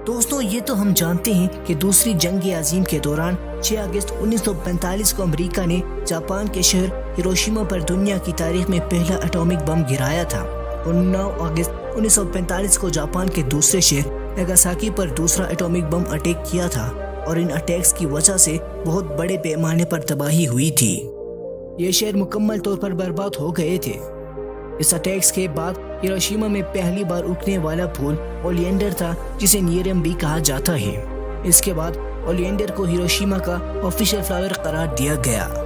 दोस्तों, ये तो हम जानते हैं कि दूसरी जंग अजीम के दौरान 6 अगस्त 1945 को अमेरिका ने जापान के शहर हिरोशिमा पर दुनिया की तारीख में पहला एटॉमिक बम गिराया था और 9 अगस्त 1945 को जापान के दूसरे शहर नागासाकी पर दूसरा एटॉमिक बम अटैक किया था और इन अटैक्स की वजह से बहुत बड़े पैमाने पर तबाही हुई थी। ये शहर मुकम्मल तौर पर बर्बाद हो गए थे। इस अटैक्स के बाद हिरोशिमा में पहली बार उगने वाला फूल ओलिएंडर था, जिसे नियरम भी कहा जाता है। इसके बाद ओलिएंडर को हिरोशिमा का ऑफिशियल फ्लावर करार दिया गया।